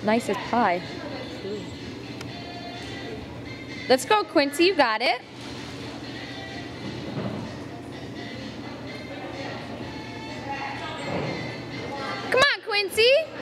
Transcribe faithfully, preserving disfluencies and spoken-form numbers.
nice as pie. Let's go, Quincy. You got it. Come on, Quincy.